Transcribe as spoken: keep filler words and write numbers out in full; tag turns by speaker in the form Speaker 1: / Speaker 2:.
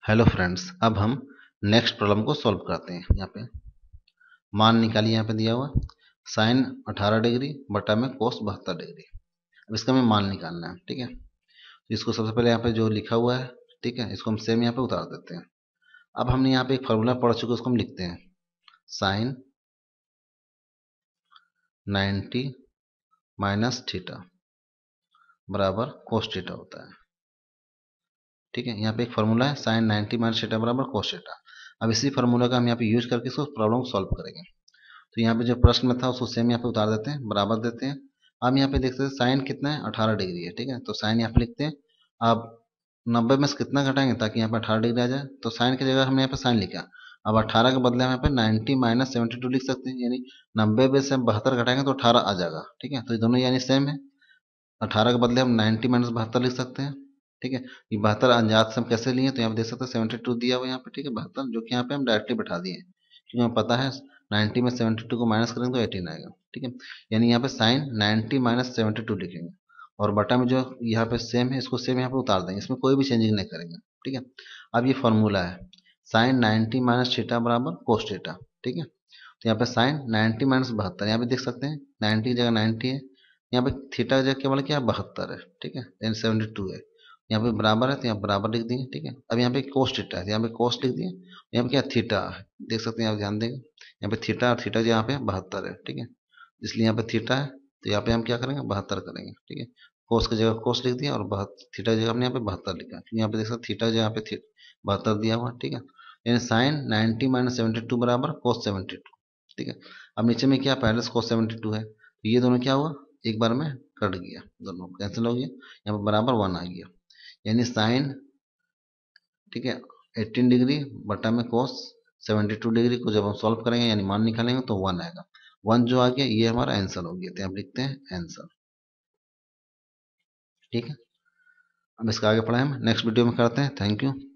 Speaker 1: Hello friends, अब हम next problem को सॉल्व करते हैं। यहाँ पे मान निकालिए, यहाँ पे दिया हुआ साइन अठारह डिग्री बटा में कोस बहत्तर डिग्री। अब इसका हमें मान निकालना है, ठीक है। तो इसको सबसे पहले यहाँ पे जो लिखा हुआ है, ठीक है, इसको हम सेम यहाँ पे उतार देते हैं। अब हमने यहाँ पे एक फॉर्मूला पढ़ चुके, उसको हम लिखते हैं। साइन नाइन्टी माइनस थीटा बराबर कोस थीटा होता है, ठीक है। यहाँ पे एक फॉर्मूला है, साइन नाइन्टी माइनस थीटा बराबर कोस थीटा। अब इसी फॉर्मूला का हम यहाँ पे यूज करके इसको प्रॉब्लम को सॉल्व करेंगे। तो यहाँ पे जो प्रश्न में था उसको सेम यहाँ पे उतार देते हैं, बराबर देते हैं। अब यहाँ पे देखते हैं साइन कितना है, अठारह डिग्री है, ठीक है। तो साइन यहाँ पे लिखते हैं। अब नब्बे में से कितना घटाएंगे ताकि यहाँ पे अठारह डिग्री आ जाए, तो साइन की जगह हमने यहाँ पे साइन लिखा। अब अठारह के बदले हम यहाँ पे नाइन्टी माइनस सेवेंटी टू लिख सकते हैं, यानी नब्बे में से बहत्तर घटाएंगे तो अठारह आ जाएगा, ठीक है। तो ये दोनों यानी सेम है। अठारह के बदले हम नाइन्टी माइनस बहत्तर लिख सकते हैं, ठीक है। ये बहत्तर अनजात से हम कैसे लिए, तो यहाँ पे देख सकते हैं सेवेंटी टू दिया हुआ यहाँ पे, ठीक है, बहत्तर, जो कि यहाँ पे हम डायरेक्टली बैठा दिए, क्योंकि हमें पता है नाइन्टी में सेवेंटी टू को माइनस करेंगे तो एटीन आएगा, ठीक है। यानी यहाँ पे sine ninety minus seventy two लिखेंगे, और बटा में जो यहाँ पे सेम है इसको सेम यहाँ पे उतार देंगे, इसमें कोई भी चेंजिंग नहीं करेंगे, ठीक है। अब ये फॉर्मूला है साइन नाइन्टी माइनस थीटा बराबर कोस थीटा, ठीक है। तो यहाँ पे साइन नाइन्टी माइनस बहत्तर, यहाँ पे देख सकते हैं नाइन्टी की जगह नाइन्टी है, यहाँ पे थीटा की जगह केवल क्या बहत्तर है, ठीक है, यानी सेवेंटी टू है। यहाँ पे बराबर है तो यहाँ बराबर लिख दिए, ठीक है। अब यहाँ पे कोस थीटा है तो यहाँ पे कोस लिख दिए। यहाँ पे क्या थीटा है, देख सकते हैं, आप ध्यान देंगे यहाँ पे थीटा और थीटा जो यहाँ पे बहत्तर है, ठीक है। इसलिए यहाँ पे थीटा है तो यहाँ पे हम क्या करेंगे, बहत्तर करेंगे, ठीक है। कोस की जगह कोस लिख दिया और थीटा की जगह हमने यहाँ पे बहत्तर लिखा, क्योंकि यहाँ पे देख सकते थीटा जो यहाँ पे बहत्तर दिया हुआ, ठीक है। यानी sine ninety minus seventy two बराबर कोस सेवेंटी टू, ठीक है। अब नीचे में क्या पहले कोस सेवेंटी टू है, तो ये दोनों क्या हुआ, एक बार में कट गया, दोनों कैंसिल हो गया, यहाँ पर बराबर वन आ गया। यानी साइन, ठीक है, एटीन डिग्री बटा में कोस सेवेंटी टू डिग्री को जब हम सॉल्व करेंगे यानी मान निकालेंगे तो वन आएगा। वन जो आ गया ये हमारा आंसर हो गया, तो हम लिखते हैं आंसर, ठीक है। अब इसका आगे पढ़ाएं हम नेक्स्ट वीडियो में करते हैं। Thank you.